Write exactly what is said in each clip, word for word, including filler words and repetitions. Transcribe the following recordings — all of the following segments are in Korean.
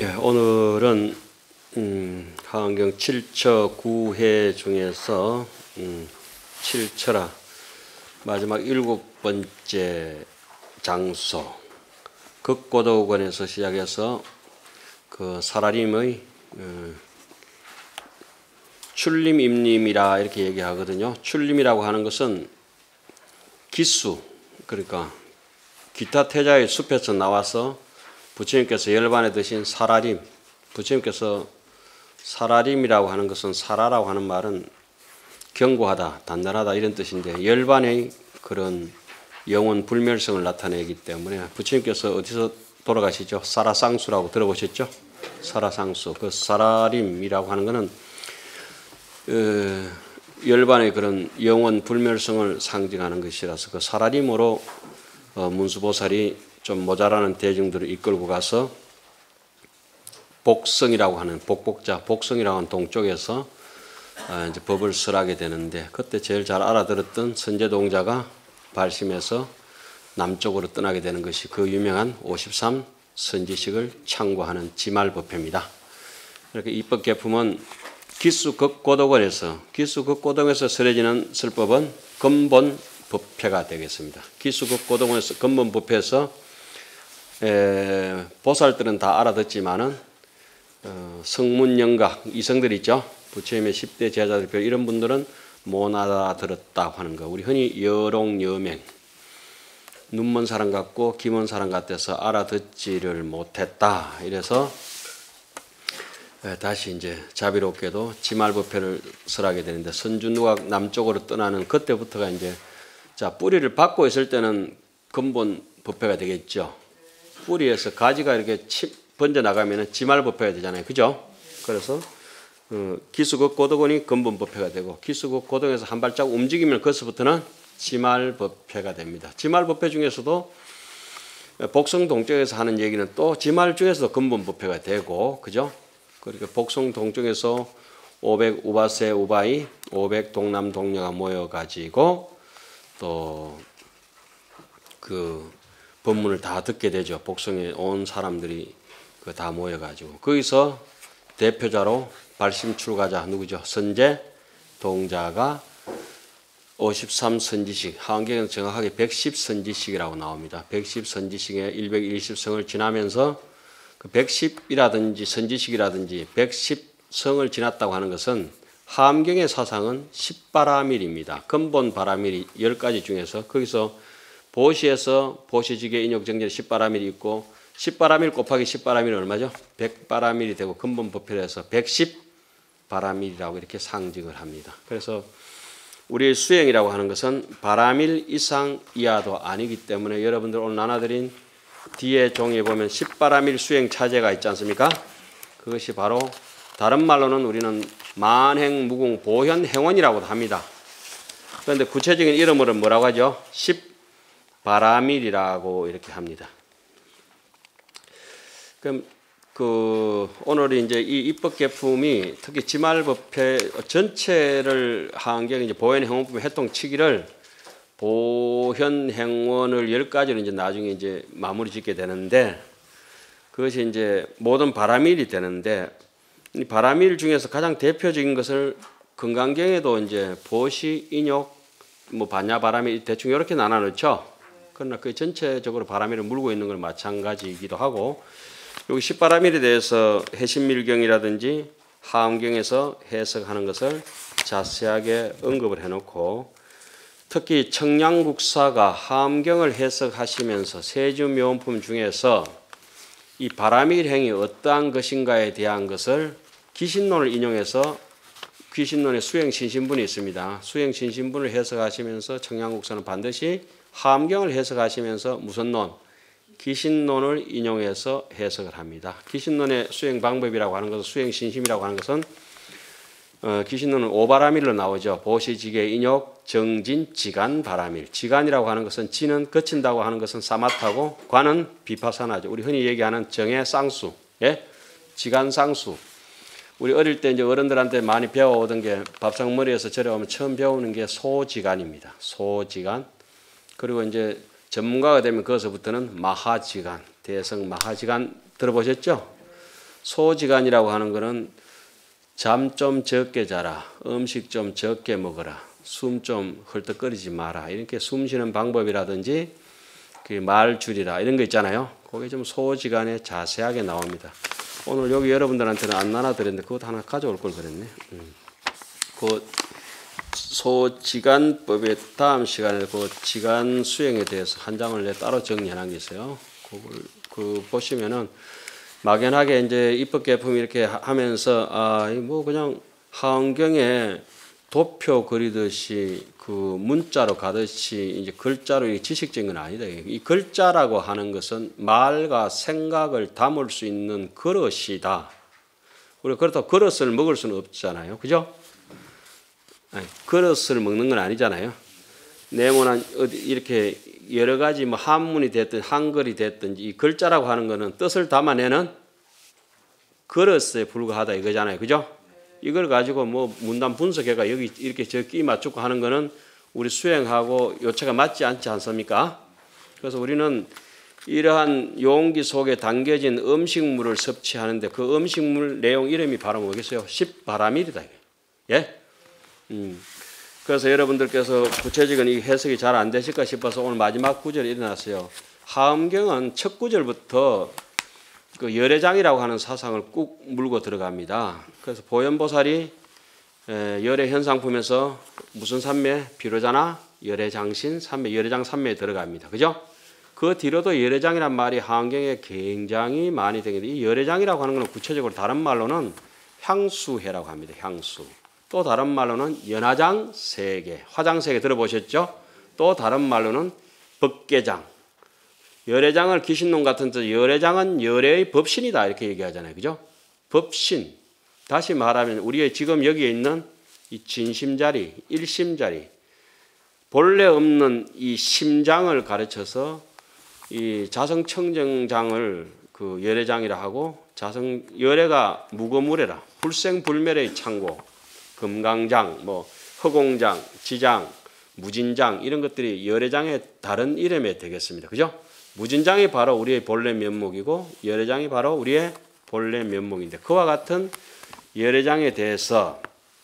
예, 오늘은 음, 하안경 칠 처 구 회 중에서 음, 칠 처라 마지막 일곱 번째 장소 극고도관에서 시작해서 그 사라림의 어, 출림임림이라 이렇게 얘기하거든요. 출림이라고 하는 것은 기수, 그러니까 기타 태자의 숲에서 나와서 부처님께서 열반에 드신 사라림, 부처님께서 사라림이라고 하는 것은 사라라고 하는 말은 견고하다, 단단하다 이런 뜻인데 열반의 그런 영원 불멸성을 나타내기 때문에 부처님께서 어디서 돌아가시죠? 사라상수라고 들어보셨죠? 사라상수, 그 사라림이라고 하는 것은 어, 열반의 그런 영원 불멸성을 상징하는 것이라서 그 사라림으로 어, 문수보살이 좀 모자라는 대중들을 이끌고 가서 복성이라고 하는 복복자 복성이라고 하는 동쪽에서 어, 이제 법을 설하게 되는데 그때 제일 잘 알아들었던 선제동자가 발심해서 남쪽으로 떠나게 되는 것이 그 유명한 오십삼 선지식을 창고하는 지말법회입니다. 이렇게 입법계품은 기수극고도관에서 기수극고도관에서 설해지는 설법은 근본 법회가 되겠습니다. 기수극고도관에서 근본 법회에서 에, 보살들은 다 알아듣지만은 어, 성문영각 이성들 있죠. 부처님의 십 대 제자들 이런 분들은 못 알아들었다고 하는 거. 우리 흔히 여롱여맹 눈먼 사람 같고 귀먼 사람 같아서 알아듣지를 못했다. 이래서 다시 이제 자비롭게도 지말법회를 설하게 되는데 선준누각 남쪽으로 떠나는 그때부터가 이제 자 뿌리를 받고 있을 때는 근본 법회가 되겠죠. 뿌리에서 가지가 이렇게 치, 번져 나가면은 지말법회가 되잖아요, 그죠? 그래서 어, 기수극고도관이 근본 법회가 되고 기수극고도관에서 한 발짝 움직이면 그것부터는 지말법회가 됩니다. 지말법회 중에서도 복성 동쪽에서 하는 얘기는 또 지말 중에서도 근본 법회가 되고, 그죠? 그러니까 복성 동쪽에서 오백 우바세 우바이, 오백 동남 동녀가 모여가지고 또 그 법문을 다 듣게 되죠. 복성에 온 사람들이 그 다 모여가지고 거기서 대표자로 발심 출가자 누구죠? 선제 동자가 오십삼 선지식, 하안경에는 정확하게 백십 선지식이라고 나옵니다. 백십 선지식에 백십 성을 지나면서 그 백십이라든지 선지식이라든지 백십 성을 지났다고 하는 것은 하암경의 사상은 십바라밀입니다. 근본 바라밀이 열 가지 중에서 거기서 보시에서 보시지계 인욕정제 십바라밀이 있고 십바라밀 곱하기 십바라밀은 얼마죠? 백바라밀이 되고 근본 법회에서 백십 바라밀이라고 이렇게 상징을 합니다. 그래서 우리의 수행이라고 하는 것은 바라밀 이상 이하도 아니기 때문에 여러분들 오늘 나눠드린 뒤에 종이에 보면 십바라밀 수행 차제가 있지 않습니까? 그것이 바로 다른 말로는 우리는 만행무궁 보현행원이라고도 합니다. 그런데 구체적인 이름으로는 뭐라고 하죠? 십바라밀이라고 이렇게 합니다. 그럼 그 오늘 이제 이 입법계품이 특히 지말법회 전체를 하안경 이제 보현행원법의 해통치기를 보현행원을 열 가지로 이제 나중에 이제 마무리 짓게 되는데 그것이 이제 모든 바라밀이 되는데 이 바라밀 중에서 가장 대표적인 것을 금강경에도 이제 보시, 인욕, 뭐 반야 바라밀 대충 이렇게 나눠 놓죠. 그러나 그 전체적으로 바라밀을 물고 있는 건 마찬가지이기도 하고 여기 십바라밀에 대해서 해신밀경이라든지 하암경에서 해석하는 것을 자세하게 언급을 해놓고 특히 청량국사가 하암경을 해석하시면서 세주묘원품 중에서 이 바라밀행이 어떠한 것인가에 대한 것을 기신론을 인용해서 귀신론의 수행신신분이 있습니다. 수행신신분을 해석하시면서 청량국사는 반드시 하암경을 해석하시면서 무슨 논? 기신론을 인용해서 해석을 합니다. 기신론의 수행 방법이라고 하는 것은 수행신심이라고 하는 것은 어, 기신론은 오바라밀로 나오죠. 보시지계 인욕 정진 지간 바라밀. 지간이라고 하는 것은 지는 거친다고 하는 것은 사마타고 관은 비파사나죠. 우리 흔히 얘기하는 정의 쌍수, 예? 지간 쌍수. 우리 어릴 때 이제 어른들한테 많이 배워오던 게 밥상머리에서 저려오면 처음 배우는 게 소지간입니다. 소지간. 그리고 이제 전문가가 되면 거기서부터는 마하지간, 대성 마하지간 들어보셨죠? 소지간이라고 하는 거는 잠 좀 적게 자라, 음식 좀 적게 먹어라, 숨 좀 헐떡거리지 마라, 이렇게 숨 쉬는 방법이라든지 그 말 줄이라 이런 거 있잖아요. 그게 좀 소지간에 자세하게 나옵니다. 오늘 여기 여러분들한테는 안 나눠드렸는데 그것도 하나 가져올 걸 그랬네. 음. 그 소지간법의 다음 시간에 그 지간 수행에 대해서 한 장을 내 따로 정리해 놓은 게 있어요. 그걸 그 보시면은 막연하게 이제 입법 개품 이렇게 하면서 아, 뭐 그냥 하은경에 도표 그리듯이 그 문자로 가듯이 이제 글자로 지식적인 건 아니다. 이 글자라고 하는 것은 말과 생각을 담을 수 있는 그릇이다. 우리가 그렇다고 그릇을 먹을 수는 없잖아요. 그죠? 아니, 그릇을 먹는 건 아니잖아요. 네모난 어디 이렇게 여러 가지 뭐 한문이 됐든 한글이 됐든지 이 글자라고 하는 거는 뜻을 담아내는 그릇에 불과하다 이거잖아요. 그죠? 이걸 가지고 뭐 문단 분석해가 여기 이렇게 저 끼 맞추고 하는 거는 우리 수행하고 요체가 맞지 않지 않습니까? 그래서 우리는 이러한 용기 속에 담겨진 음식물을 섭취하는데 그 음식물 내용 이름이 바로 뭐겠어요? 십바라밀이다. 예? 음. 그래서 여러분들께서 구체적인 이 해석이 잘 안 되실까 싶어서 오늘 마지막 구절이 일어났어요. 하음경은 첫 구절부터 그 열애장이라고 하는 사상을 꾹 물고 들어갑니다. 그래서 보현보살이 열애 현상품에서 무슨 삼매? 비로자나 열애장신 삼매, 열애장 삼매에 들어갑니다. 그죠? 그 뒤로도 열애장이란 말이 하음경에 굉장히 많이 되는데 이 열애장이라고 하는 것은 구체적으로 다른 말로는 향수해라고 합니다. 향수. 또 다른 말로는 연화장 세계, 화장 세계 들어보셨죠? 또 다른 말로는 법계장. 열애장을 귀신놈 같은 뜻, 열애장은 열애의 법신이다 이렇게 얘기하잖아요. 그죠? 법신. 다시 말하면 우리의 지금 여기에 있는 이 진심자리, 일심자리, 본래 없는 이 심장을 가르쳐서 이 자성청정장을 그 열애장이라 하고 자성 열애가 무거무래라 불생불멸의 창고, 금강장, 뭐 허공장, 지장, 무진장 이런 것들이 열애장의 다른 이름이 되겠습니다. 그죠? 무진장이 바로 우리의 본래 면목이고 열애장이 바로 우리의 본래 면목인데 그와 같은 열애장에 대해서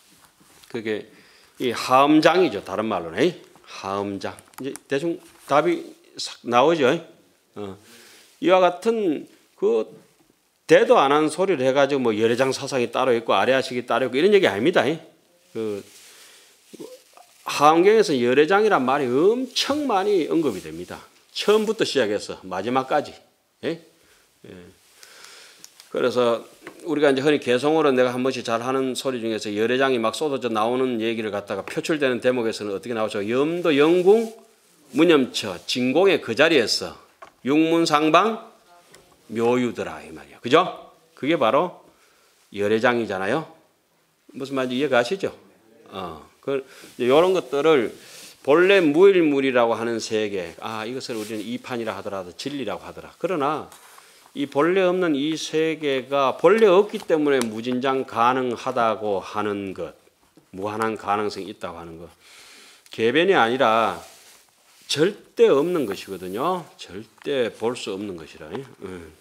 그게 이 하음장이죠. 다른 말로는 하음장. 이제 대충 답이 나오죠. 어. 이와 같은 그 대도 안 한 소리를 해가지고 뭐 열애장 사상이 따로 있고 아래아식이 따로 있고 이런 얘기 아닙니다. 그 하음경에서 열애장이란 말이 엄청 많이 언급이 됩니다. 처음부터 시작해서 마지막까지. 예? 예. 그래서 우리가 이제 흔히 개성어로 내가 한 번씩 잘 하는 소리 중에서 열애장이 막 쏟아져 나오는 얘기를 갖다가 표출되는 대목에서는 어떻게 나오죠? 염도 영궁 무념처 진공의 그 자리에서 육문상방 묘유더라 이 말이야. 그죠? 그게 바로 열애장이잖아요. 무슨 말인지 이해 가시죠? 어. 그 이런 것들을 본래 무일물이라고 하는 세계, 아 이것을 우리는 이판이라 하더라도 진리라고 하더라. 그러나 이 본래 없는 이 세계가 본래 없기 때문에 무진장 가능하다고 하는 것, 무한한 가능성이 있다고 하는 것, 개변이 아니라 절대 없는 것이거든요. 절대 볼 수 없는 것이라. 음.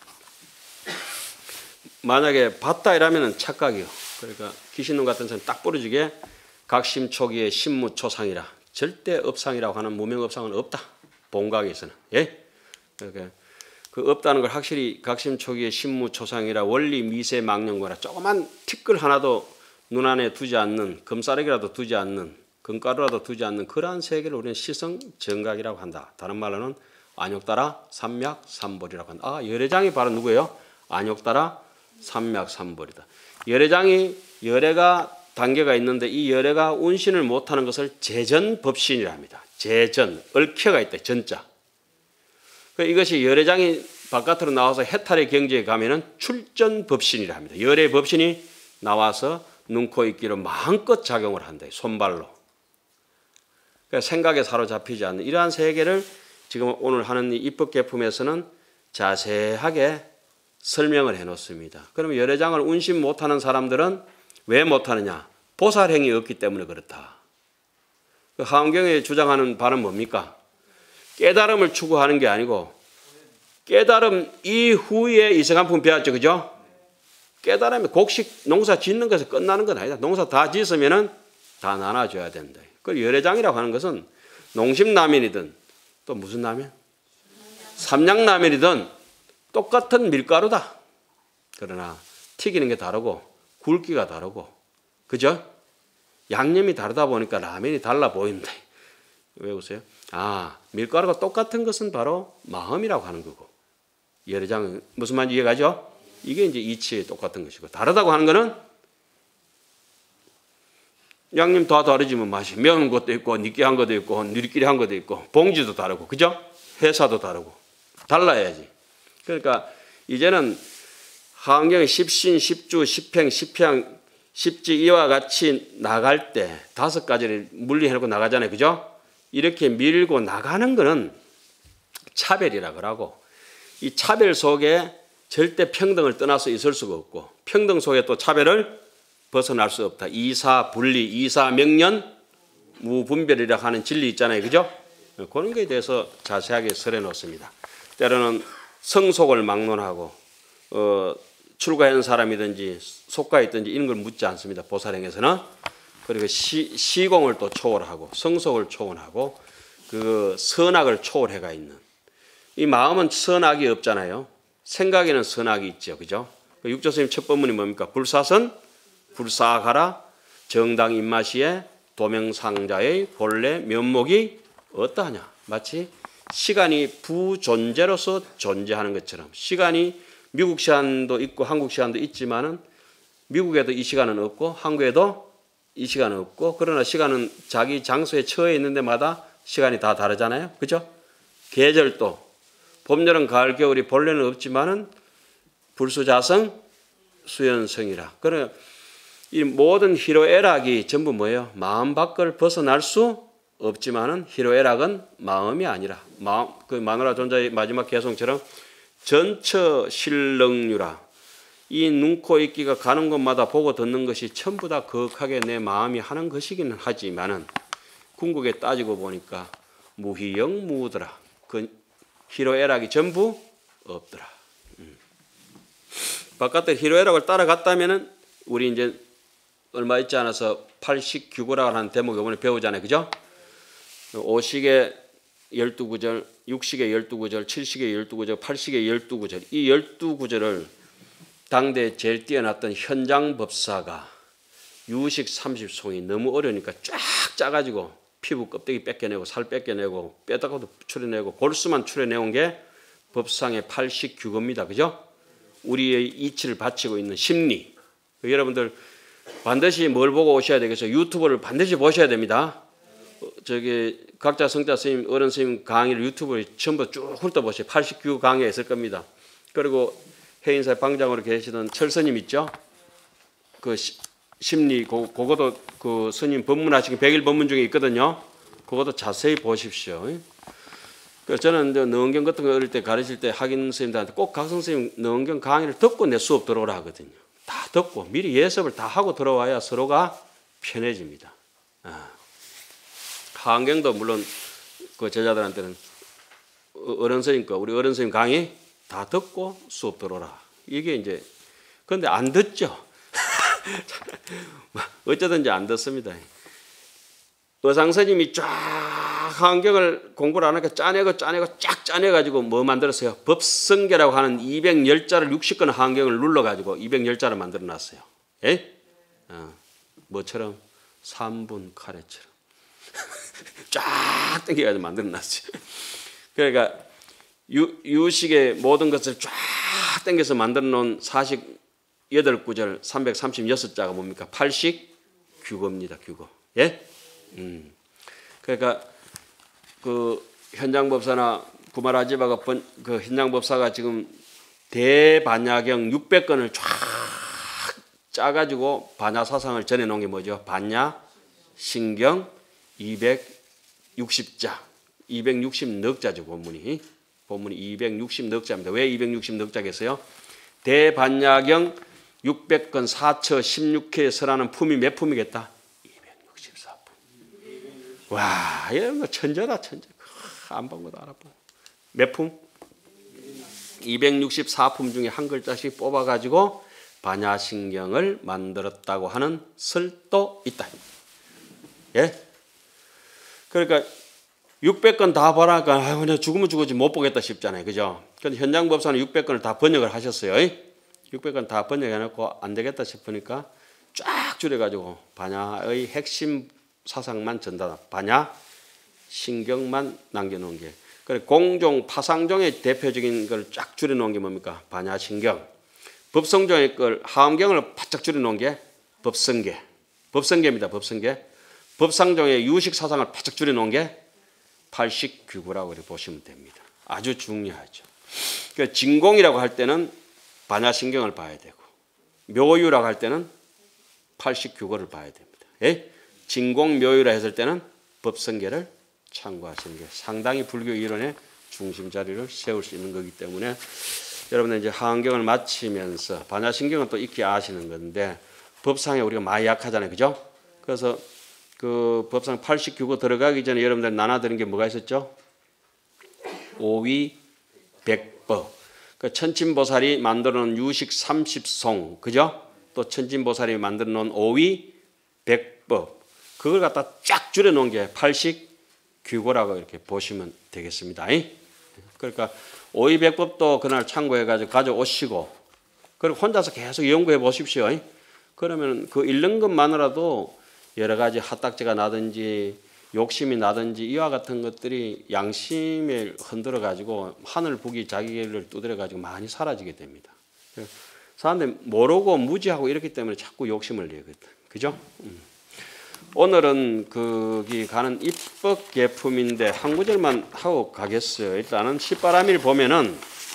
만약에 봤다 이러면 착각이요. 그러니까 귀신놈 같은 사람 딱 부러지게 각심초기의 신무초상이라. 절대 업상이라고 하는 무명업상은 없다. 본각에서는. 예? 그러니까 그 없다는 걸 확실히 각심초기의 신무초상이라 원리 미세망령거라 조그만 티끌 하나도 눈 안에 두지 않는 금싸레기라도 두지 않는 금가루라도 두지 않는 그러한 세계를 우리는 시성정각이라고 한다. 다른 말로는 안욕따라 삼맥삼벌이라고 한다. 아 열애장이 바로 누구예요? 안욕따라 삼맥삼벌이다. 열애장이 열애가 단계가 있는데 이 열애가 운신을 못하는 것을 재전법신이라 합니다. 재전, 얽혀가 있다. 전자. 이것이 열애장이 바깥으로 나와서 해탈의 경지에 가면은 출전법신이라 합니다. 열애 법신이 나와서 눈, 코, 입기로 마음껏 작용을 한다. 손발로. 그러니까 생각에 사로잡히지 않는 이러한 세계를 지금 오늘 하는 이 입법개품에서는 자세하게 설명을 해놓습니다. 그러면 열애장을 운신 못하는 사람들은 왜 못하느냐? 보살행이 없기 때문에 그렇다. 그 하음경에 주장하는 바는 뭡니까? 깨달음을 추구하는 게 아니고 깨달음 이후에 이성한품 배웠죠. 그죠? 깨달으면 곡식 농사 짓는 것에 끝나는 건 아니다. 농사 다 짓으면은 다 나눠줘야 된다. 그 열애장이라고 하는 것은 농심라면이든 또 무슨 라면? 삼양라면이든 똑같은 밀가루다. 그러나 튀기는 게 다르고 굵기가 다르고 그죠? 양념이 다르다 보니까 라면이 달라 보인다. 왜 웃어요? 아, 밀가루가 똑같은 것은 바로 마음이라고 하는 거고 열애장은 무슨 말인지 이해가죠? 이게 이제 이치에 똑같은 것이고 다르다고 하는 거는 양념 다 다르지만 맛이 매운 것도 있고 느끼한 것도 있고 느끼한 것도 있고 봉지도 다르고 그죠? 회사도 다르고 달라야지. 그러니까 이제는 하안경의 십신, 십주, 십행, 십향, 십지 이와 같이 나갈 때 다섯 가지를 물리해놓고 나가잖아요. 그죠? 이렇게 밀고 나가는 거는 차별이라 그러고 이 차별 속에 절대 평등을 떠나서 있을 수가 없고 평등 속에 또 차별을 벗어날 수 없다. 이사 분리, 이사 명년, 무분별이라 하는 진리 있잖아요. 그죠? 그런 거에 대해서 자세하게 설해 놓습니다. 때로는 성속을 막론하고 어, 출가한 사람이든지 속가에 있든지 이런 걸 묻지 않습니다. 보살행에서는. 그리고 시, 시공을 또 초월하고 성속을 초월하고 그 선악을 초월해가 있는 이 마음은 선악이 없잖아요. 생각에는 선악이 있죠. 그죠? 육조 스님 첫 법문이 뭡니까? 불사선 불사하라 정당 입마시에 도명상자의 본래 면목이 어떠하냐. 마치 시간이 부존재로서 존재하는 것처럼 시간이 미국 시간도 있고 한국 시간도 있지만은 미국에도 이 시간은 없고 한국에도 이 시간은 없고 그러나 시간은 자기 장소에 처해 있는 데마다 시간이 다 다르잖아요. 그죠? 계절도 봄, 여름, 가을, 겨울이 본래는 없지만은 불수자성, 수연성이라. 그래 이 모든 희로애락이 전부 뭐예요? 마음 밖을 벗어날 수 없지만은 희로애락은 마음이 아니라 마음 그 마누라 존자의 마지막 개송처럼 전처 실렁유라. 이 눈, 코, 입기가 가는 곳마다 보고 듣는 것이 전부 다 거하게 내 마음이 하는 것이기는 하지만은 궁극에 따지고 보니까 무희영 무더라. 그 희로애락이 전부 없더라. 음. 바깥에 희로애락을 따라갔다면은 우리 이제 얼마 있지 않아서 팔식규구라고 하는 대목 이번에 배우잖아요. 그죠? 오식의 열두 구절, 육식의 열두 구절, 칠식의 열두 구절, 팔식의 열두 구절 이 열두 구절을 당대에 제일 뛰어났던 현장법사가 유식 삼십 송이 너무 어려우니까 쫙 짜가지고 피부 껍데기 뺏겨내고 살 뺏겨내고 뼈다가도 추려내고 골수만 추려내온 게 법상의 팔식규구입니다. 그죠? 우리의 이치를 바치고 있는 심리. 여러분들 반드시 뭘 보고 오셔야 되겠어요? 유튜브를 반드시 보셔야 됩니다. 저기 각자 성자 스님, 어른 스님 강의를 유튜브에 전부 쭉 훑어보세요. 팔십구 강의에 있을 겁니다. 그리고 해인사 방장으로 계시던 철스님 있죠? 그 시, 심리, 그, 그것도 그 스님 법문하시기 백일 법문 중에 있거든요. 그것도 자세히 보십시오. 그래서 저는 너은경 같은 거 어릴 때 가르칠 때 학인 스님들한테 꼭 각성 스님 너은경 강의를 듣고 내 수업 들어오라 하거든요. 다 듣고 미리 예습을 다 하고 들어와야 서로가 편해집니다. 아. 하안경도 물론 그 제자들한테는 어른 스님 거 우리 어른 스님 강의 다 듣고 수업 들어라. 이게 이제 그런데 안 듣죠. 어쩌든지 안 듣습니다. 의상 스님이 쫙 하안경을 공부를 안 하니까 짜내고 짜내고 쫙 짜내가지고 뭐 만들었어요? 법성계라고 하는 이백십 자를 육십 권 하안경을 눌러가지고 이백십 자를 만들어놨어요. 예? 어, 뭐처럼? 삼 분 카레처럼. 쫙 당겨가지고 만들어놨어요. 그러니까 유, 유식의 모든 것을 쫙 당겨서 만들어놓은 사십팔 구절 삼백삼십육 자가 뭡니까? 팔식 규고입니다. 규고. 예? 음. 그러니까 그 현장법사나 구마라지바가 번, 그 현장법사가 지금 대반야경 육백 권을 쫙 짜가지고 반야사상을 전해놓은 게 뭐죠? 반야, 신경, 이백육십 자, 이백육십 자죠. 본문이. 본문이 이백육십 자입니다. 왜 이백육십 자겠어요? 대반야경 육백 권 사처 십육 회에 설하는 품이 몇 품이겠다? 이백육십사 품. 와, 이런 거 천재다, 천재. 안 본 것도 알아보. 몇 품? 이백육십사 품 중에 한 글자씩 뽑아가지고 반야신경을 만들었다고 하는 설도 있다. 예? 그러니까 육백 건 다 보라니까 아유, 내가 죽으면 죽었지 못 보겠다 싶잖아요. 그죠? 근데 현장 법사는 육백 건을 다 번역을 하셨어요. 육백 건 다 번역해놓고 안 되겠다 싶으니까 쫙 줄여가지고 반야의 핵심 사상만 전달하, 반야 신경만 남겨놓은 게. 그래 공종 파상종의 대표적인 걸 쫙 줄여놓은 게 뭡니까? 반야신경. 법성종의 걸 하엄경을 바짝 줄여놓은 게 법성계. 법성계입니다. 법성계. 법상종의 유식 사상을 바짝 줄여놓은 게 팔식규구라고 보시면 됩니다. 아주 중요하죠. 그러니까 진공이라고 할 때는 반야신경을 봐야 되고 묘유라고 할 때는 팔식규구를 봐야 됩니다. 예? 진공묘유라 했을 때는 법성계를 참고하시는 게 상당히 불교 이론의 중심 자리를 세울 수 있는 거기 때문에 여러분들 이제 하엄경을 마치면서 반야신경은 또 익히 아시는 건데 법상에 우리가 많이 약하잖아요. 그죠? 그래서 그 법상 팔식규구 들어가기 전에 여러분들 나눠드린 게 뭐가 있었죠? 오위 백법. 그 천진보살이 만들어 놓은 유식 삼십송. 그죠? 또 천진보살이 만들어 놓은 오위 백법. 그걸 갖다 쫙 줄여 놓은 게 팔식규구라고 이렇게 보시면 되겠습니다. 그러니까 오위 백법도 그날 참고해 가지고 가져오시고 그리고 혼자서 계속 연구해 보십시오. 그러면 그 읽는 것만으로도 여러 가지 핫딱지가 나든지 욕심이 나든지 이와 같은 것들이 양심을 흔들어 가지고 하늘 북이 자기를 두드려 가지고 많이 사라지게 됩니다. 사람들이 모르고 무지하고 이렇기 때문에 자꾸 욕심을 내거든. 그죠? 음. 오늘은 거기 가는 입법계품인데 한 구절만 하고 가겠어요. 일단은 십바라밀 보면은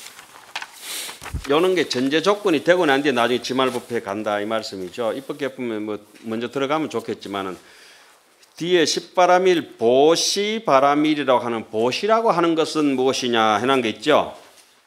요런 게 전제 조건이 되고 난 뒤에 나중에 지말법회에 간다 이 말씀이죠. 입법계품에 뭐 먼저 들어가면 좋겠지만은 뒤에 십바라밀 보시바라밀이라고 하는 보시라고 하는 것은 무엇이냐 해놓은 게 있죠.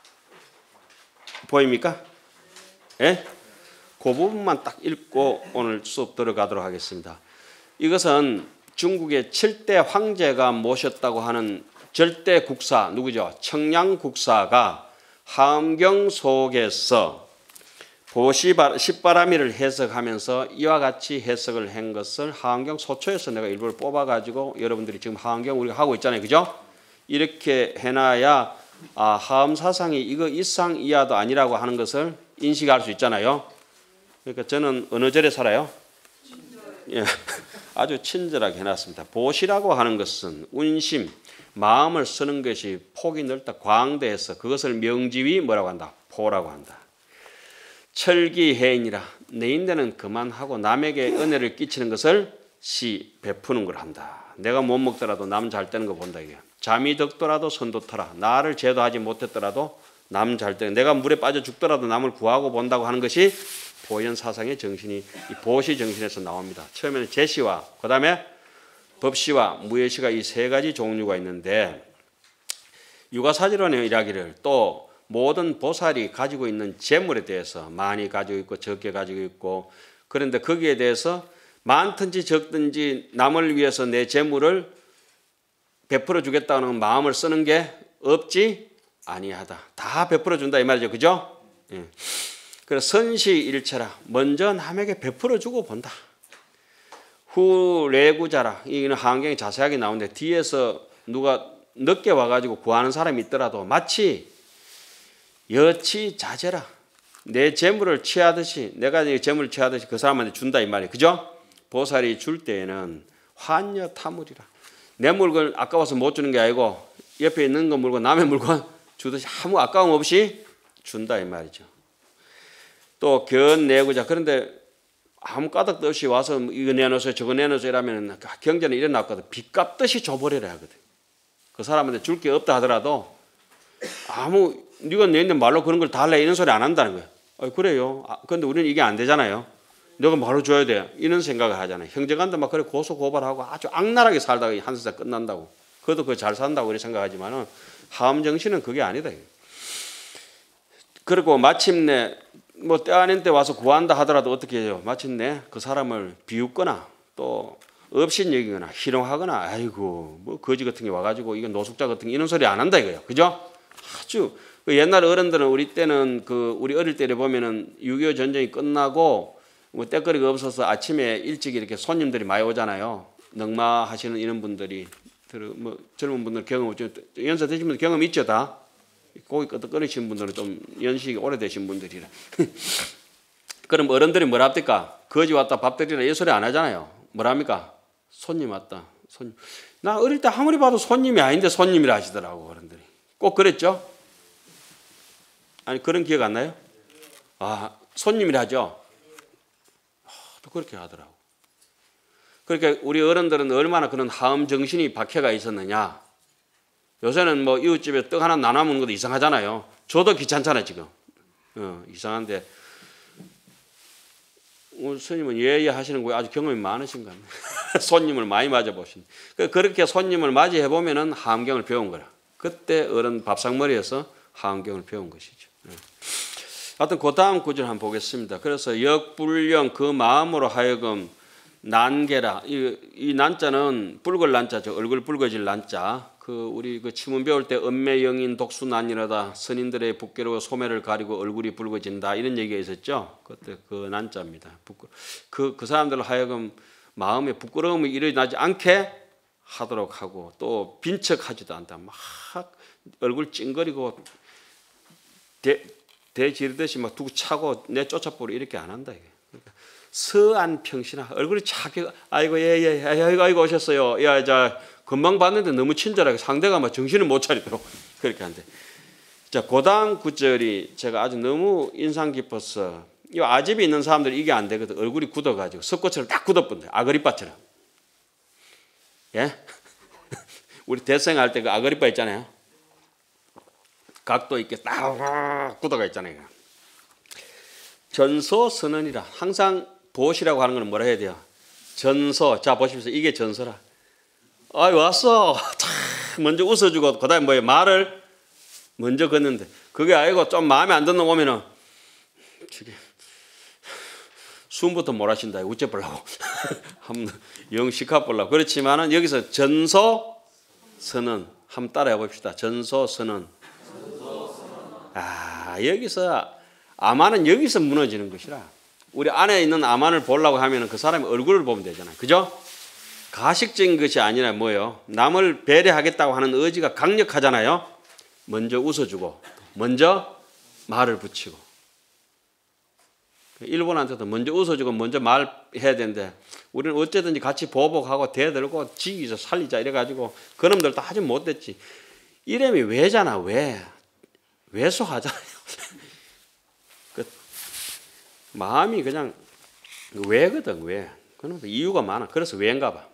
보입니까? 예? 그 부분만 딱 읽고 오늘 수업 들어가도록 하겠습니다. 이것은 중국의 칠대 황제가 모셨다고 하는 절대 국사 누구죠? 청량 국사가 하엄경 속에서 보시바, 십바라밀을 해석하면서 이와 같이 해석을 한 것을 하엄경 소초에서 내가 일부러 뽑아가지고 여러분들이 지금 하엄경 우리가 하고 있잖아요. 그죠? 이렇게 해놔야 아, 하엄 사상이 이거 이상 이하도 아니라고 하는 것을 인식할 수 있잖아요. 그러니까 저는 어느 절에 살아요? 예, 아주 친절하게 해놨습니다. 보시라고 하는 것은 운심, 마음을 쓰는 것이 폭이 넓다, 광대해서 그것을 명지위 뭐라고 한다? 포라고 한다. 철기해인이라 내 인대는 그만하고 남에게 은혜를 끼치는 것을 시 베푸는 걸 한다. 내가 못 먹더라도 남 잘 되는 거 본다 이게. 잠이 덕더라도 선도 터라. 나를 제도하지 못했더라도 남 잘 되는. 내가 물에 빠져 죽더라도 남을 구하고 본다고 하는 것이 보현 사상의 정신이 이 보시 정신에서 나옵니다. 처음에는 제시와 그 다음에 법시와 무예시가 이 세 가지 종류가 있는데 육아사지론의 이야기를 또 모든 보살이 가지고 있는 재물에 대해서 많이 가지고 있고 적게 가지고 있고 그런데 거기에 대해서 많든지 적든지 남을 위해서 내 재물을 베풀어 주겠다는 마음을 쓰는 게 없지 아니하다. 다 베풀어 준다 이 말이죠. 그죠? 예. 그래서 선시일체라 먼저 남에게 베풀어 주고 본다. 후레구자라 이는 하엄경에 자세하게 나오는데 뒤에서 누가 늦게 와가지고 구하는 사람이 있더라도 마치 여치자제라 내 재물을 취하듯이 내가 재물을 취하듯이 그 사람한테 준다 이 말이에요. 그죠? 보살이 줄 때에는 환여타물이라 내 물건 아까워서 못 주는 게 아니고 옆에 있는 거 물건 남의 물건 주듯이 아무 아까움 없이 준다 이 말이죠. 또 견내구자 그런데 아무 까닭도 없이 와서 이거 내놓으세요 저거 내놓으세요 이러면 경제는 이래 나왔거든. 빚 갚듯이 줘버리라 하거든. 그 사람한테 줄 게 없다 하더라도 아무 네가 내는데 말로 그런 걸 달래 이런 소리 안 한다는 거예요. 아, 그래요. 아, 근데 우리는 이게 안 되잖아요. 내가 말로 줘야 돼. 이런 생각을 하잖아요. 형제간도 막 그래 고소 고발하고 아주 악랄하게 살다가 한 세상 끝난다고. 그것도 그 잘 산다고 이렇게 생각하지만은 하엄 정신은 그게 아니다. 그리고 마침내 뭐 때 아닌 때 와서 구한다 하더라도 어떻게 해요? 마침내 그 사람을 비웃거나 또 업신 여기거나 희롱하거나 아이고 뭐 거지 같은 게 와가지고 이건 노숙자 같은 게 이런 소리 안 한다 이거예요. 그죠? 아주 그 옛날 어른들은 우리 때는 그 우리 어릴 때를 보면은 육이오 전쟁이 끝나고 뭐 때거리가 없어서 아침에 일찍 이렇게 손님들이 많이 오잖아요. 넉마하시는 이런 분들이 뭐 젊은 분들 경험 연세 되신 분들 경험 있죠 다. 고기 끄덕거리시는 분들은 좀 연식이 오래되신 분들이라. 그럼 어른들이 뭐라 합니까? 거지 왔다 밥 드리라 이 소리 안 하잖아요. 뭐라 합니까? 손님 왔다. 손님. 나 어릴 때 아무리 봐도 손님이 아닌데 손님이라 하시더라고 어른들이. 꼭 그랬죠? 아니 그런 기억 안 나요? 아 손님이라 하죠? 아, 또 그렇게 하더라고. 그러니까 우리 어른들은 얼마나 그런 하음 정신이 박혀가 있었느냐. 요새는 뭐 이웃집에 떡 하나 나눠 먹는 것도 이상하잖아요. 저도 귀찮잖아요 지금. 어, 이상한데 오늘 스님은 예예 하시는 거에 아주 경험이 많으신 것 같네요. 손님을 많이 맞아보신. 그렇게 손님을 맞이해 보면은 하음경을 배운 거라. 그때 어른 밥상머리에서 하음경을 배운 것이죠. 하여튼 그 다음 구절 한번 보겠습니다. 그래서 역불령 그 마음으로 하여금 난게라. 이, 이 난자는 붉을 난자죠. 얼굴 붉어질 난자. 그 우리 그 치문 배울 때 은매영인 독수난이라다 선인들의 붓기로 소매를 가리고 얼굴이 붉어진다 이런 얘기가 있었죠. 그때 그 난자입니다. 그, 그 사람들 하여금 마음에 부끄러움이 일어나지 않게 하도록 하고 또 빈척하지도 않다. 막 얼굴 찡거리고 대, 대지르듯이 막 두고 차고 내 쫓아보고 이렇게 안 한다. 이게. 그러니까 서안 평신하 얼굴이 착해. 아이고 예예 예, 아이고 아이고 오셨어요. 야 자 금방 봤는데 너무 친절하게 상대가 막 정신을 못 차리도록 그렇게 한대. 자 고단 구절이 제가 아주 너무 인상 깊어서 이 아집이 있는 사람들이 이게 안 되거든. 얼굴이 굳어가지고 석고처럼 딱 굳어본대. 아그리빠처럼. 예? 우리 대생 할 때 그 아그리빠 있잖아요. 각도 있게 딱 굳어가 있잖아요. 전서 선언이라. 항상 보시라고 하는 건 뭐라 해야 돼요? 전서. 자 보십시오. 이게 전서라. 아이 왔어. 먼저 웃어주고 그다음에 뭐예요? 말을 먼저 걷는데 그게 아니고 좀 마음에 안 드는 거 오면은 저기 숨부터 몰아신다. 우째보려고 한번 영식화 보려고. 그렇지만은 여기서 전서 선언 한번 따라해 봅시다. 전서 선언. 아 여기서 아만은 여기서 무너지는 것이라. 우리 안에 있는 아만을 보려고 하면은 그 사람의 얼굴을 보면 되잖아요. 그죠? 가식적인 것이 아니라 뭐예요? 남을 배려하겠다고 하는 의지가 강력하잖아요. 먼저 웃어주고 먼저 말을 붙이고. 일본한테도 먼저 웃어주고 먼저 말해야 되는데 우리는 어쨌든지 같이 보복하고 대들고 지기서 살리자 이래가지고 그놈들 다 하지 못했지. 이름이 왜잖아. 왜? 왜소하잖아요. 그 마음이 그냥 왜거든. 왜? 그런 이유가 많아. 그래서 왜인가 봐.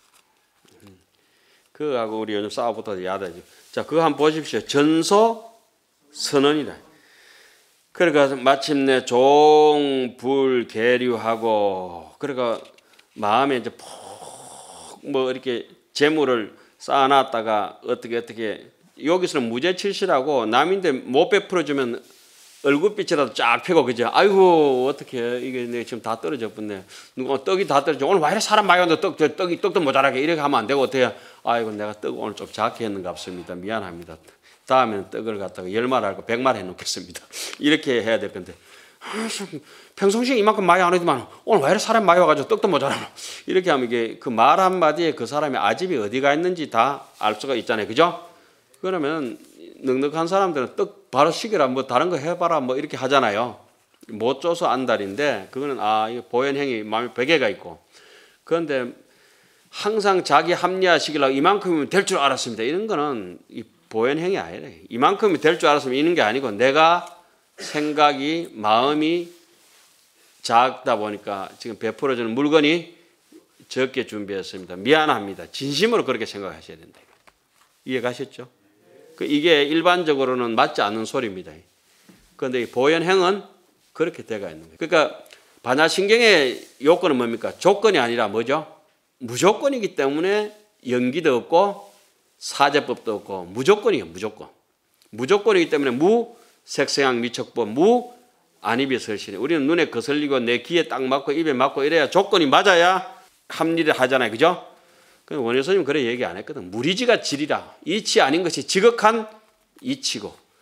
그거하고 우리 요즘 싸워붙어서 야단이죠. 자, 그거 한번 보십시오. 전서 선언이다. 그러니까 마침내 종불 계류하고 그러니까 마음에 이제 푹뭐 이렇게 재물을 쌓아놨다가 어떻게 어떻게 여기서는 무죄칠시라고 남인데 못 베풀어주면 얼굴빛이라도 쫙 펴고 그죠? 아이고 어떻게 이게 내 지금 다 떨어져 버렸네. 누가 떡이 다 떨어져. 오늘 왜 이렇게 사람 많이 왔는데 떡 떡이 떡도 모자라게 이렇게 하면 안 되고 어때요? 아이고 내가 떡 오늘 좀 작게 했는가 없습니다. 미안합니다. 다음에는 떡을 갖다가 열 마리 할거 백 마리 해놓겠습니다. 이렇게 해야 될 건데 평상시에 이만큼 많이 안 하지만 오늘 왜 이렇게 사람 많이 와가지고 떡도 모자라나 이렇게 하면 이게 그 말 한마디에 그 사람의 아집이 어디가 있는지 다 알 수가 있잖아요. 그죠? 그러면 넉넉한 사람들은 떡 바로 시키라 뭐 다른 거 해봐라 뭐 이렇게 하잖아요. 못 줘서 안달인데 그거는 아 이거 보현행이 마음에 베개가 있고 그런데 항상 자기 합리화시키려고 이만큼이면 될 줄 알았습니다. 이런 거는 이 보현행이 아니라 이만큼이 될 줄 알았으면 이런 게 아니고 내가 생각이 마음이 작다 보니까 지금 베풀어주는 물건이 적게 준비했습니다. 미안합니다. 진심으로 그렇게 생각하셔야 된다. 이해 가셨죠? 이게 일반적으로는 맞지 않는 소리입니다. 그런데 이 보현행은 그렇게 돼가 있는 거예요. 그러니까 반야신경의 요건은 뭡니까? 조건이 아니라 뭐죠? 무조건이기 때문에 연기도 없고 사제법도 없고 무조건이에요. 무조건. 무조건이기 때문에 무 색생학 미척법 무 안입이 설신이. 우리는 눈에 거슬리고 내 귀에 딱 맞고 입에 맞고 이래야 조건이 맞아야 합리를 하잖아요. 그죠? 원효 스님은 그래 얘기 안 했거든. 무리지가 질이라. 이치 아닌 것이 지극한 이치고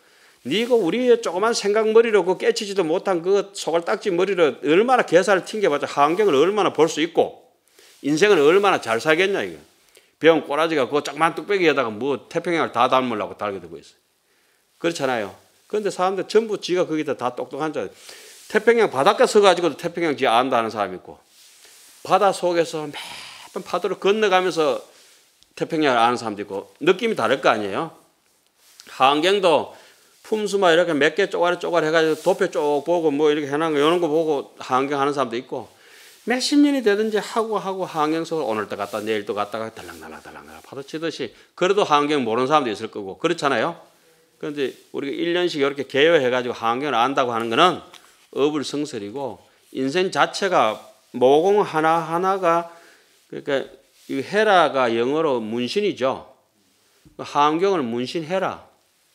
니가 우리의 조그만 생각머리로 그 깨치지도 못한 그 소갈딱지 머리로 얼마나 계산을 튕겨봤자 환경을 얼마나 볼 수 있고 인생을 얼마나 잘 살겠냐 이거. 병 꼬라지가 그 조그만 뚝배기에다가 뭐 태평양을 다 담으려고 달게 되고 있어요. 그렇잖아요. 그런데 사람들 전부 지가 거기다 다 똑똑한 자. 태평양 바닷가 서가지고도 태평양 지 안다 하는 사람이 있고 바다 속에서 매번 파도를 건너가면서 태평양을 아는 사람도 있고 느낌이 다를 거 아니에요. 환경도 품수마 이렇게 몇 개 쪼가리 쪼가리 해가지고 도표 쪽 보고 뭐 이렇게 해놓은 거 이런 거 보고 환경 하는 사람도 있고 몇십 년이 되든지 하고 하고 환경 속을 오늘 또 갔다 내일 또 갔다가 달랑달랑 달랑달랑 파도 치듯이 그래도 환경 모르는 사람도 있을 거고 그렇잖아요. 그런데 우리가 일 년씩 이렇게 개요해가지고 환경을 안다고 하는 거는 어불성설이고 인생 자체가 모공 하나하나가 그러니까 이 헤라가 영어로 문신이죠. 환경을 문신해라.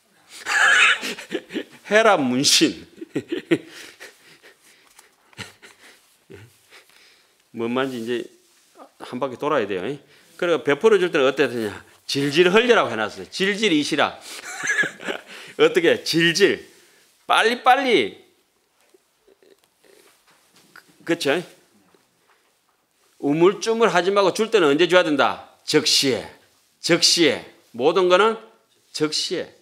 헤라 문신. 뭔 말인지 이제 한 바퀴 돌아야 돼요. 그리고 베풀어 줄 때는 어떻게 되냐. 질질 흘려라고 해놨어요. 질질 이시라. 어떻게 질질 빨리빨리 그렇죠? 우물쭈물 하지 말고 줄 때는 언제 줘야 된다? 적시에. 적시에. 모든 거는 적시에.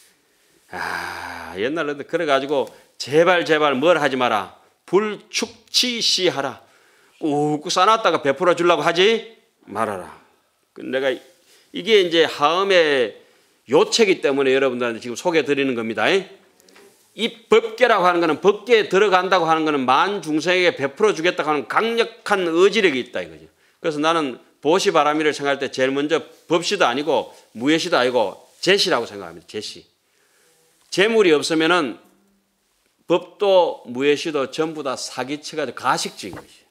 아, 옛날에 그래가지고 제발 제발 뭘 하지 마라. 불축치시하라. 꾹꾹 싸놨다가 베풀어 주려고 하지 말아라. 내가 이게 이제 하음의 요체이기 때문에 여러분들한테 지금 소개해 드리는 겁니다. 이 법계라고 하는 것은 법계에 들어간다고 하는 것은 만 중생에게 베풀어 주겠다고 하는 강력한 의지력이 있다 이거죠. 그래서 나는 보시바라미를 생각할 때 제일 먼저 법시도 아니고 무예시도 아니고 제시라고 생각합니다. 제시. 재물이 없으면은 법도 무예시도 전부 다 사기치가 가식적인 것이에요.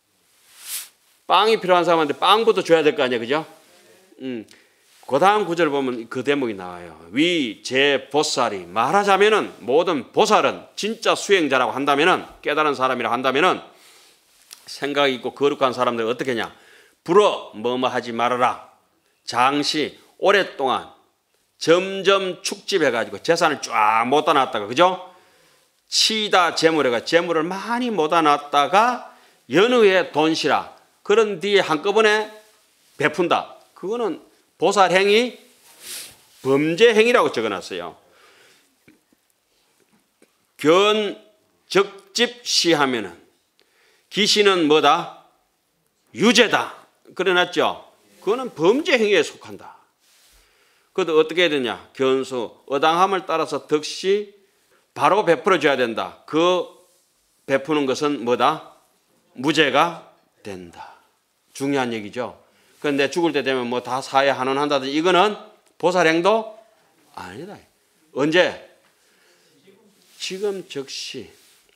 빵이 필요한 사람한테 빵부터 줘야 될 거 아니에요, 그죠? 음. 그 다음 구절을 보면 그 대목이 나와요. 위, 제, 보살이 말하자면은 모든 보살은 진짜 수행자라고 한다면은 깨달은 사람이라고 한다면은 생각이 있고 거룩한 사람들 어떻게 하냐? 불어 뭐뭐 하지 말아라. 장시 오랫동안 점점 축집해가지고 재산을 쫙 모아 놨다가 그죠? 치다 재물에가 재물을 많이 모아 놨다가 연후에 돈시라. 그런 뒤에 한꺼번에 베푼다. 그거는 보살행위 범죄행위라고 적어놨어요. 견 적집시하면은 기시는 뭐다? 유죄다. 그래놨죠. 그거는 범죄행위에 속한다. 그것도 어떻게 해야 되냐? 견수 어당함을 따라서 덕시 바로 베풀어 줘야 된다. 그 베푸는 것은 뭐다? 무죄가 된다. 중요한 얘기죠. 그런데 죽을 때 되면 뭐 다 사회 한원한다든지 이거는 보살행도 아니다. 언제? 지금 즉시.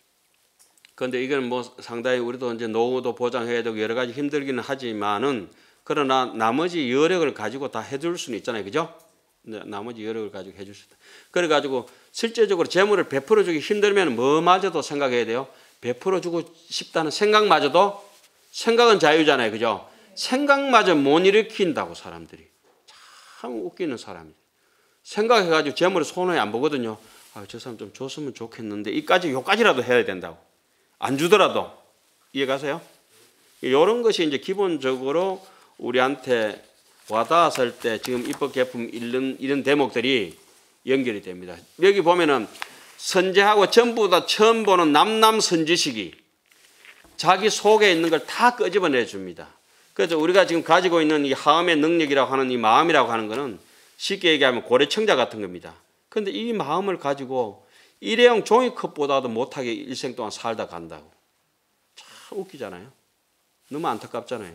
그런데 이건 뭐 상당히 우리도 이제 노후도 보장해야 되고 여러 가지 힘들기는 하지만은 그러나 나머지 여력을 가지고 다 해줄 수는 있잖아요, 그죠? 나머지 여력을 가지고 해줄 수 있다. 그래가지고 실제적으로 재물을 베풀어주기 힘들면 뭐마저도 생각해야 돼요. 베풀어주고 싶다는 생각마저도 생각은 자유잖아요, 그죠? 생각마저 못 일으킨다고 사람들이. 참 웃기는 사람이에요. 생각해가지고 재물을 손에 안 보거든요. 아, 저 사람 좀 줬으면 좋겠는데 이까지 요까지라도 해야 된다고. 안 주더라도. 이해가세요? 이런 것이 이제 기본적으로 우리한테 와닿았을 때 지금 입법 개품 이런, 이런 대목들이 연결이 됩니다. 여기 보면은 선제하고 전부 다 처음 보는 남남선지식이 자기 속에 있는 걸 다 끄집어내 줍니다. 그래서 우리가 지금 가지고 있는 이 하음의 능력이라고 하는 이 마음이라고 하는 것은 쉽게 얘기하면 고래청자 같은 겁니다. 그런데 이 마음을 가지고 일회용 종이컵보다도 못하게 일생 동안 살다 간다고. 참 웃기잖아요. 너무 안타깝잖아요.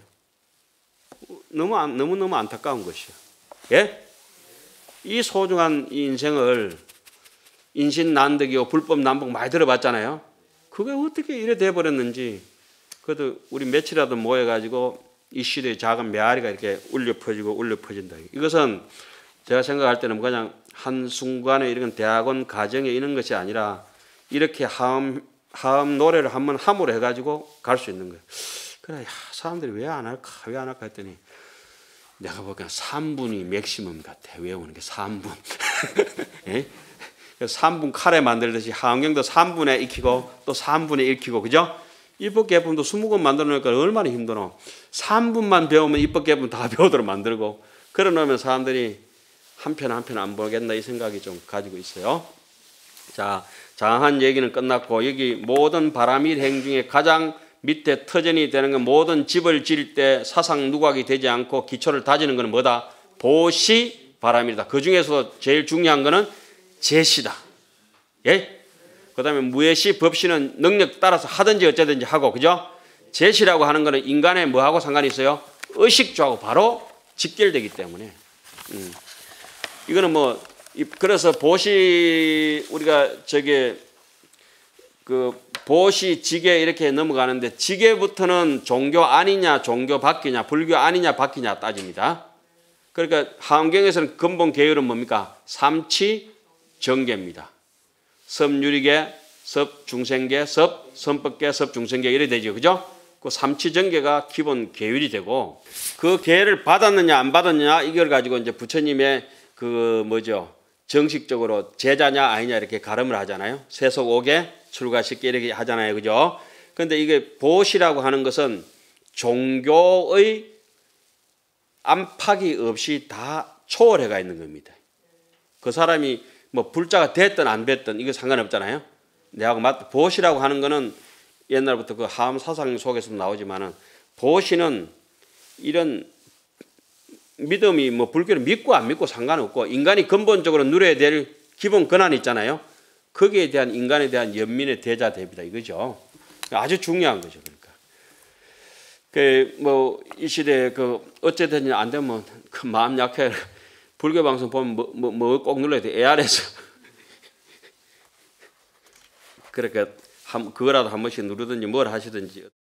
너무, 너무너무 안타까운 것이요. 예? 이 소중한 이 인생을 인신난득이요 불법 난복 많이 들어봤잖아요. 그게 어떻게 이래 돼버렸는지. 그래도 우리 며칠이라도 모여가지고 이 시대의 작은 메아리가 이렇게 울려 퍼지고 울려 퍼진다. 이것은 제가 생각할 때는 그냥 한순간에 이런 대학원 가정에 있는 것이 아니라 이렇게 하음, 하음 노래를 한번 함으로 해가지고 갈 수 있는 거예요. 그래, 야, 사람들이 왜 안 할까? 왜 안 할까 했더니 내가 보기엔 삼 분이 맥시멈 같아. 외우는 게 삼 분. 예? 삼 분 카레 만들듯이 하원경도 삼 분에 익히고 또 삼 분에 익히고 그죠? 입법개품도 스무 권 만들어 놓으니까 얼마나 힘드노. 삼 분만 배우면 입법개품 다 배우도록 만들고 그러 놓으면 사람들이 한 편 한 편 안 보겠나 이 생각이 좀 가지고 있어요. 자, 장한 얘기는 끝났고 여기 모든 바람일 행 중에 가장 밑에 터전이 되는 건 모든 집을 지을 때 사상 누각이 되지 않고 기초를 다지는 것은 뭐다? 보시 바람이다. 그 중에서도 제일 중요한 것은 제시다. 예? 그 다음에 무예시 법시는 능력 따라서 하든지 어쩌든지 하고 그죠? 제시라고 하는 것은 인간의 뭐하고 상관이 있어요? 의식주하고 바로 직결되기 때문에 음. 이거는 뭐 그래서 보시 우리가 저게 그 보시 지계 이렇게 넘어가는데 지계부터는 종교 아니냐 종교 바뀌냐 불교 아니냐 바뀌냐 따집니다. 그러니까 하원경에서는 근본 계율은 뭡니까? 삼치 정계입니다. 섭유리계, 섭중생계, 섭 선법계, 섭중생계 이래 되죠. 그죠? 그 삼치 정계가 기본 계율이 되고 그 계를 받았느냐 안 받았느냐 이걸 가지고 이제 부처님의 그 뭐죠? 정식적으로 제자냐 아니냐 이렇게 가름을 하잖아요. 세속 오계, 출가십계 이렇게 하잖아요. 그죠? 근데 이게 보시라고 하는 것은 종교의 안팎이 없이 다 초월해가 있는 겁니다. 그 사람이 뭐 불자가 됐든 안 됐든 이거 상관없잖아요. 내하고 맞 보시라고 하는 거는 옛날부터 그 하암 사상 속에서 나오지만은 보시는 이런 믿음이 뭐 불교를 믿고 안 믿고 상관없고 인간이 근본적으로 누려야 될 기본 권한이 있잖아요. 거기에 대한 인간에 대한 연민의 대자대비다 이거죠. 아주 중요한 거죠. 그러니까 그 뭐 이 시대에 그 어쨌든 안 되면 그 마음 약해 불교 방송 보면 뭐 뭐 뭐 꼭 눌러야 돼. 에이알에서 그러니까 한 그거라도 한 번씩 누르든지 뭘 하시든지.